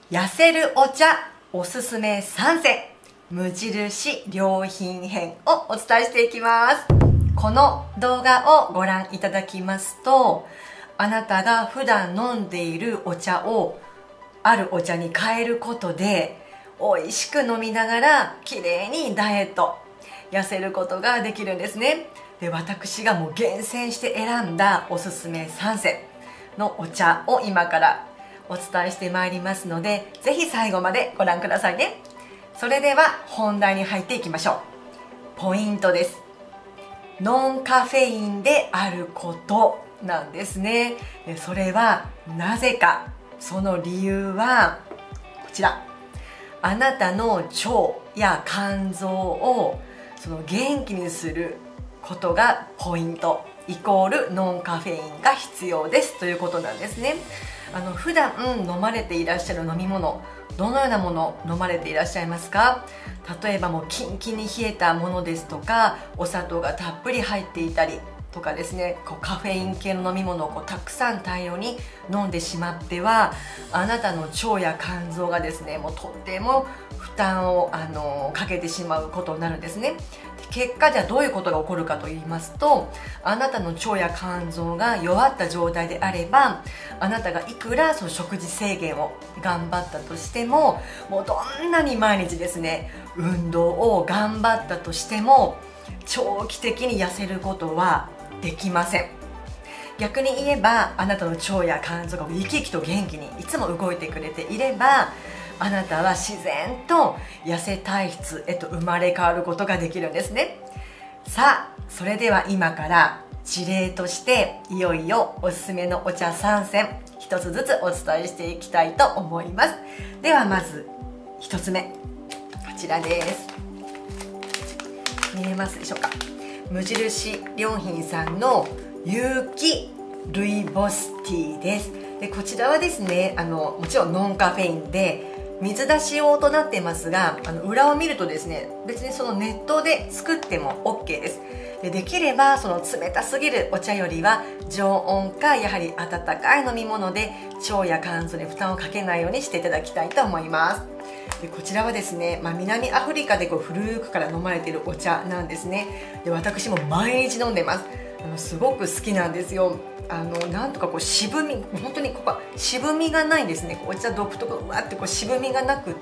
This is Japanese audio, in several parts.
痩せるお茶おすすめ3選無印良品編をお伝えしていきます。この動画をご覧いただきますと、あなたが普段飲んでいるお茶をあるお茶に変えることで美味しく飲みながら綺麗にダイエット痩せることができるんですね。で、私がもう厳選して選んだおすすめ3選のお茶を今からお伝えしてまいりますので、ぜひ最後までご覧くださいね。それでは本題に入っていきましょう。ポイントです。ノンカフェインであることなんですね。それはなぜか、その理由はこちら。あなたの腸や肝臓を元気にすることがポイントイコールノンカフェインが必要ですということなんですね。普段飲まれていらっしゃる飲み物、どのようなものを飲まれていらっしゃいますか？例えばもうキンキンに冷えたものですとか、お砂糖がたっぷり入っていたりとかですね、カフェイン系の飲み物をたくさん大量に飲んでしまっては、あなたの腸や肝臓がですね、もうとっても負担をかけてしまうことになるんですね。結果、じゃあどういうことが起こるかと言いますと、あなたの腸や肝臓が弱った状態であれば、あなたがいくら食事制限を頑張ったとしても、もうどんなに毎日ですね運動を頑張ったとしても長期的に痩せることはできません。逆に言えば、あなたの腸や肝臓が生き生きと元気にいつも動いてくれていれば、あなたは自然と痩せ体質へと生まれ変わることができるんですね。さあ、それでは今から事例としていよいよおすすめのお茶3選一つずつお伝えしていきたいと思います。ではまず1つ目、こちらです。見えますでしょうか？無印良品さんの有機ルイボスティーです。で、こちらはですね、もちろんノンカフェインで水出し用となっていますが、裏を見るとですね、別に熱湯で作っても OK です。できれば冷たすぎるお茶よりは常温かやはり温かい飲み物で腸や肝臓に負担をかけないようにしていただきたいと思います。でこちらはですね、南アフリカで古くから飲まれているお茶なんですね。で、私も毎日飲んでます。すごく好きなんですよ。なんとか渋み、本当にここは渋みがないんですね。お茶独特のうわって渋みがなくって、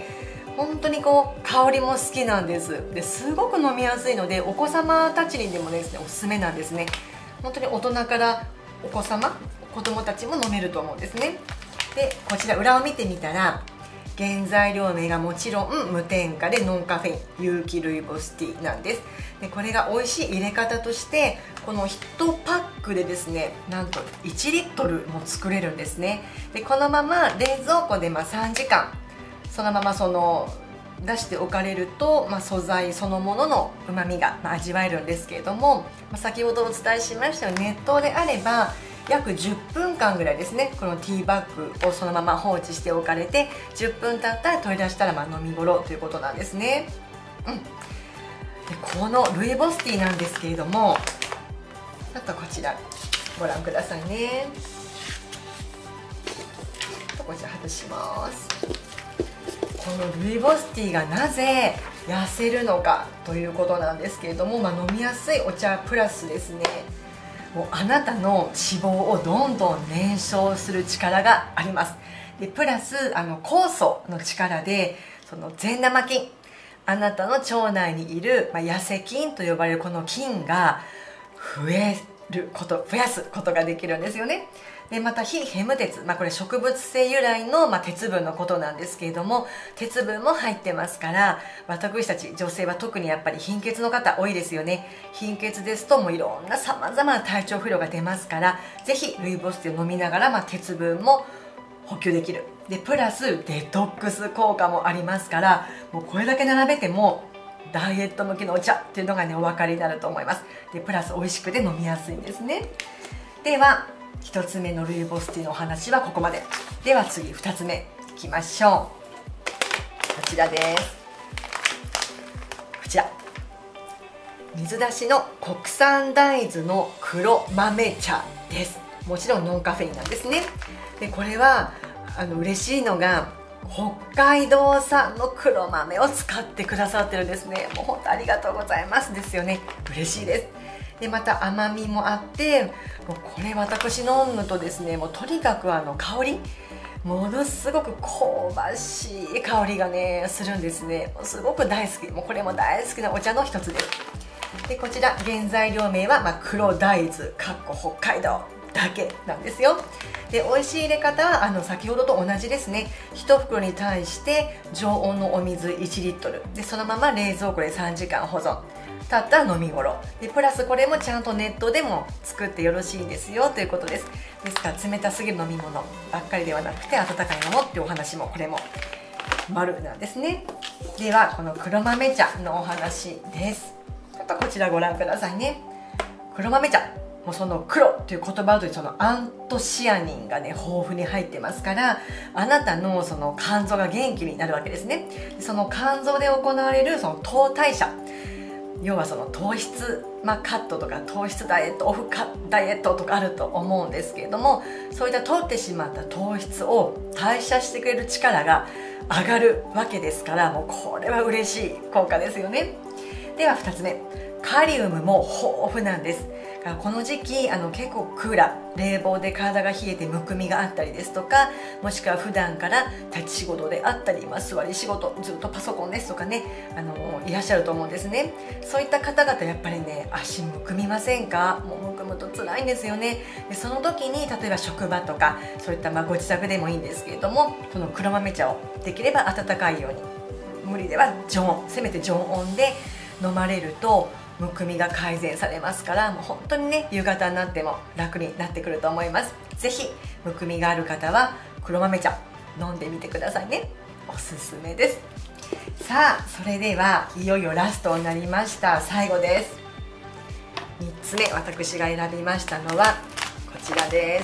本当に香りも好きなんです。ですごく飲みやすいので、お子様たちにでもですねおすすめなんですね。本当に大人からお子様、子供たちも飲めると思うんですね。で、こちら裏を見てみたら、原材料名がもちろん無添加でノンカフェイン有機ルイボスティーなんです。で、これが美味しい入れ方として、この1パックでですね、なんと1リットルも作れるんですね。で、このまま冷蔵庫で3時間そのまま出しておかれると、素材そのもののうまみが味わえるんですけれども、先ほどお伝えしましたように、熱湯であれば約10分間ぐらいですね、このティーバッグをそのまま放置しておかれて、10分経ったら取り出したら飲み頃ということなんですね。で、このルイボスティーなんですけれども、ちょっとこちらご覧くださいね。こちら外します。このルイボスティーがなぜ痩せるのかということなんですけれども、飲みやすいお茶プラスですね、もうあなたの脂肪をどんどん燃焼する力があります。でプラス酵素の力で善玉菌、あなたの腸内にいる、痩せ菌と呼ばれるこの菌が増やすことができるんですよね。でまた非ヘム鉄、これ植物性由来の、鉄分のことなんですけれども、鉄分も入ってますから、私たち女性は特にやっぱり貧血の方多いですよね。貧血ですともういろんなさまざまな体調不良が出ますから、ぜひルイボスティーを飲みながら、鉄分も補給できる。でプラスデトックス効果もありますから、もうこれだけ並べてもダイエット向きのお茶っていうのがね、お分かりになると思います。でプラス美味しくて飲みやすいんですね。では1つ目のルイボスティーのお話はここまで。では次2つ目いきましょう。こちらです。こちら水出しの国産大豆の黒豆茶です。もちろんノンカフェインなんですね。でこれは嬉しいのが北海道産の黒豆を使ってくださってるんですね。もう本当ありがとうございますですよね。嬉しいです。でまた甘みもあって、もうこれ私飲むとですね、もうとにかく香りものすごく香ばしい香りがねするんですね。もうすごく大好き、もうこれも大好きなお茶の一つです。でこちら原材料名は、黒大豆北海道だけなんですよ。で美味しい入れ方は先ほどと同じですね。1袋に対して常温のお水1リットルで、そのまま冷蔵庫で3時間保存、たった飲み頃で、プラスこれもちゃんとネットでも作ってよろしいんですよということです。ですから冷たすぎる飲み物ばっかりではなくて、温かいものっていうお話もこれも丸なんですね。ではこの黒豆茶のお話です。ちょっとこちらご覧くださいね。黒豆茶、もうその黒という言葉というそのアントシアニンがね豊富に入ってますから、あなたのその肝臓が元気になるわけですね。その肝臓で行われるその糖代謝、要はその糖質、カットとか糖質ダイエット、オフダイエットとかあると思うんですけれども、そういった取ってしまった糖質を代謝してくれる力が上がるわけですから、もうこれは嬉しい効果ですよね。では2つ目、カリウムも豊富なんです。この時期結構クーラー、冷房で体が冷えてむくみがあったりですとか、もしくは普段から立ち仕事であったり、座り仕事、ずっとパソコンですとかね、いらっしゃると思うんですね。そういった方々やっぱりね、足むくみませんか？もうむくむと辛いんですよね。でその時に例えば職場とかそういったご自宅でもいいんですけれども、この黒豆茶をできれば温かいように、無理では常温、せめて常温で飲まれるとむくみが改善されますから、もう本当にね夕方になっても楽になってくると思います。ぜひむくみがある方は黒豆茶飲んでみてくださいね。おすすめです。さあそれではいよいよラストになりました。最後です。3つ目私が選びましたのはこちらです。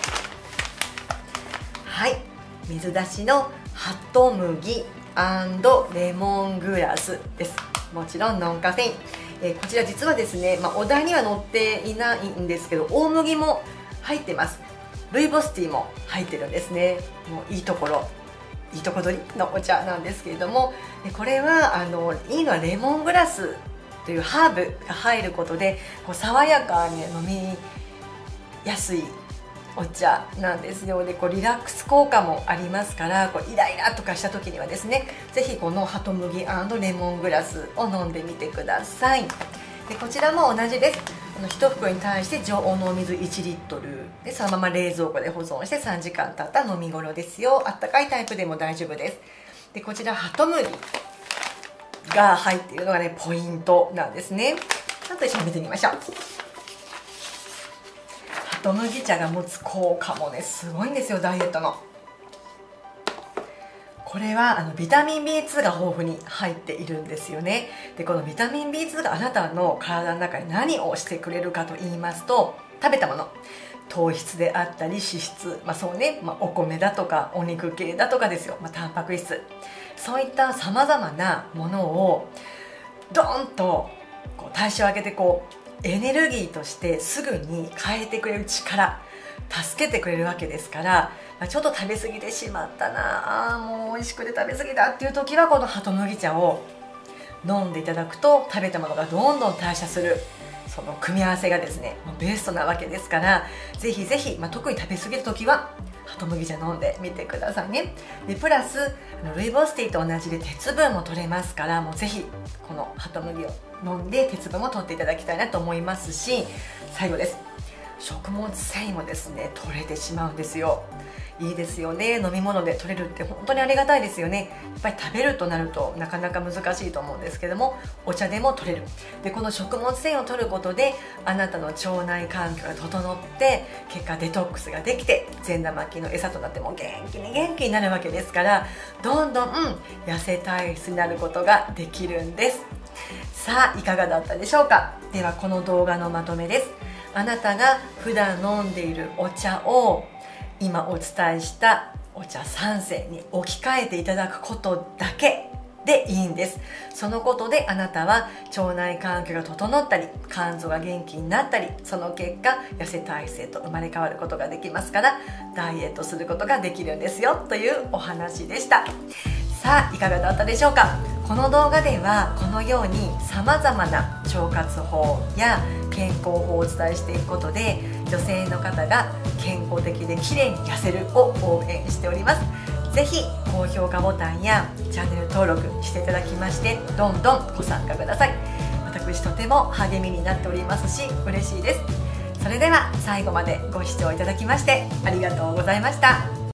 はい、水出しのハトムギ&レモングラスです。もちろんノンカフェイン。こちら実はですね、お題には載っていないんですけど、大麦も入ってます。ルイボスティーも入ってるんですね。もういいとこ取りのお茶なんですけれども、これはいいのはレモングラスというハーブが入ることで爽やかに飲みやすいお茶なんですよ。でリラックス効果もありますから、イライラとかした時にはですね、ぜひこのハトムギ&レモングラスを飲んでみてください。でこちらも同じです。1袋に対して常温のお水1リットルで、そのまま冷蔵庫で保存して3時間経った飲み頃ですよ。あったかいタイプでも大丈夫です。でこちらハトムギが入っているのがねポイントなんですね。ちょっと一緒に見てみましょう。ハトムギ茶が持つ効果もねすごいんですよ、ダイエットの。これはビタミン B2 が豊富に入っているんですよね。でこのビタミン B2 があなたの体の中に何をしてくれるかと言いますと、食べたもの、糖質であったり脂質、そうね、お米だとかお肉系だとかですよ、タンパク質、そういったさまざまなものをドーンと代謝を上げてエネルギーとしてすぐに変えてくれる力、助けてくれるわけですから、ちょっと食べ過ぎてしまったな、もう美味しくて食べ過ぎだっていう時はこのハトムギ茶を飲んでいただくと、食べたものがどんどん代謝する、その組み合わせがですねベストなわけですから、ぜひぜひ、特に食べ過ぎる時はハトムギ茶飲んでみてくださいね。でプラスルイボスティーと同じで鉄分も取れますから、もうぜひこのハトムギを飲んで鉄分も取っていただきたいなと思いますし、最後です。食物繊維もですね取れてしまうんですよ。いいですよね。飲み物で取れるって本当にありがたいですよね。やっぱり食べるとなるとなかなか難しいと思うんですけども、お茶でも取れる。でこの食物繊維を取ることであなたの腸内環境が整って、結果デトックスができて善玉菌の餌となっても元気になるわけですから、どんどん痩せ体質になることができるんです。さあいかがだったでしょうか。ではこの動画のまとめです。あなたが普段飲んでいるお茶を今お伝えしたお茶3選に置き換えていただくことだけでいいんです。そのことであなたは腸内環境が整ったり、肝臓が元気になったり、その結果痩せ体質へと生まれ変わることができますから、ダイエットすることができるんですよというお話でした。さあいかがだったでしょうか。この動画ではこのようにさまざまな腸活法や健康法をお伝えしていくことで、女性の方が健康的で綺麗に痩せるを応援しております。ぜひ高評価ボタンやチャンネル登録していただきまして、どんどんご参加ください。私とても励みになっておりますし、嬉しいです。それでは最後までご視聴いただきましてありがとうございました。